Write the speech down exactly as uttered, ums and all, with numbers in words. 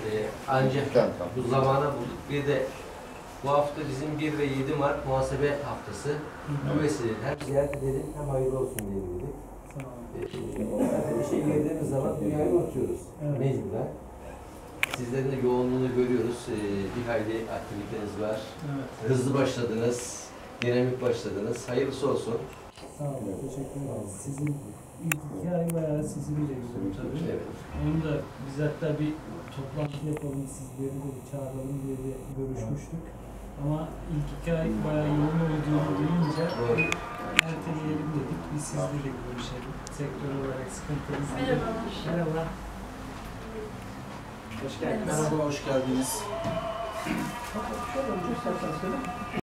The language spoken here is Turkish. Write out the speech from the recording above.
ancak bu zamana bulduk. Bir de bu hafta bizim bir ve yedi Mart muhasebe haftası. Bu vesileyle hem ziyaret edelim hem hayırlı olsun diye dedik. Zaten işe girdiğimiz zaman dünyayı unutuyoruz. Evet. Mecburen. Sizlerin de yoğunluğunu görüyoruz. Ee, bir hayli aktiviteniz var. Evet. Hızlı başladınız. Dinamik başladınız. Hayırlısı olsun. Sağ olun. Teşekkür ederiz. Sizin ilk iki ay bayağı sizinle güzel tabii. Evet. Onu da biz hatta bir toplantı yapalım, sizleri de bir çağıralım diye de görüşmüştük. Ama ilk iki ay bayağı yoğun olduğunu duyunca erteleyelim dedik. Biz sizle de görüşelim. Sektör olarak sıkıntınız nedir? Merhaba. Merhaba. Hoş geldiniz. Merhaba, hoş geldiniz.